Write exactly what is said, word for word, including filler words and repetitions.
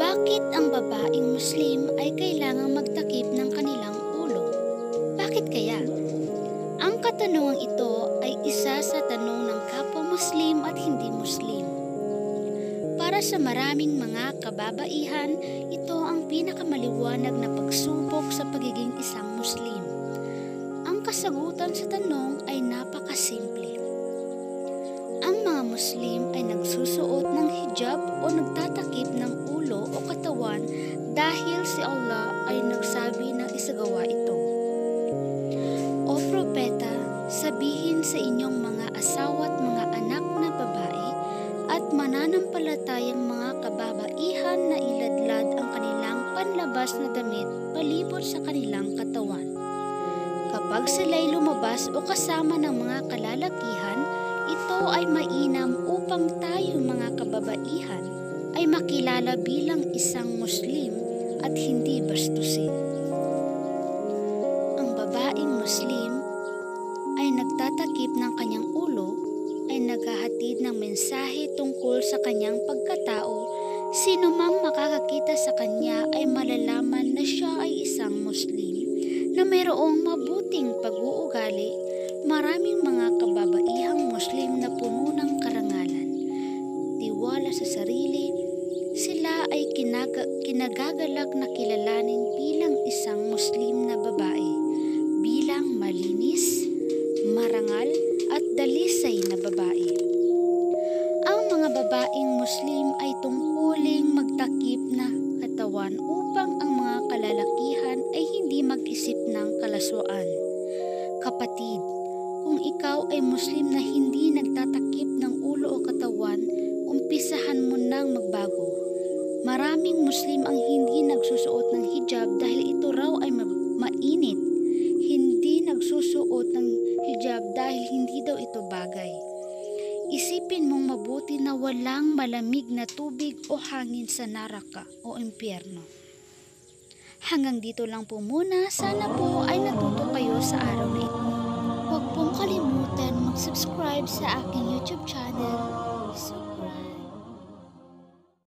Bakit ang babaeng Muslim ay kailangang magtakip ng kanilang ulo? Bakit kaya? Ang katanungang ito ay isa sa tanong ng kapwa Muslim at hindi Muslim. Para sa maraming mga kababaihan, ito ang pinakamaliwanag na pagsubok sa pagiging isang Muslim. Ang kasagutan sa tanong ay napakasimple. Ang mga Muslim ay nagsusuot ng hijab o nagtatakip ng ulo o katawan dahil si Allah ay nagsabi na isagawa ito. O propeta, sabihin sa inyong mga asawa at mga anak na babae at mananampalatayang mga kababaihan na iladlad ang kanilang panlabas na damit palibot sa kanilang katawan. Kapag sila'y lumabas o kasama ng mga kalalakihan, ito ay mainam upang tayo mga kababaihan ay makilala bilang isang Muslim at hindi bastusin. Ang babaeng Muslim ay nagtatakip ng kanyang ulo ay naghahatid ng mensahe tungkol sa kanyang pagkatao. Sino mang makakakita sa kanya ay malalaman na siya ay isang Muslim na mayroong mabuting pag-uugali. Maraming mga kababaihang Muslim na puno ng karangalan, tiwala sa sarili, sila ay kinaga, kinagagalak na kilalanin bilang isang Muslim na babae, bilang malinis, marangal at dalisay na babae. Ang mga babaeng Muslim ay tungkuling magtakip na katawan upang ang mga kalalakihan ay hindi mag-isip ng kalaswaan. Kapatid, kung ikaw ay Muslim na hindi nagtatakip ng ulo o katawan, umpisahan mo nang magbago. Maraming Muslim ang hindi nagsusuot ng hijab dahil ito raw ay ma- mainit. Hindi nagsusuot ng hijab dahil hindi daw ito bagay. Isipin mong mabuti na walang malamig na tubig o hangin sa Naraka o impyerno. Hanggang dito lang po muna. Sana po ay natuto kayo sa araw na ito. Huwag pong kalimutan mag-subscribe sa aking YouTube channel. So,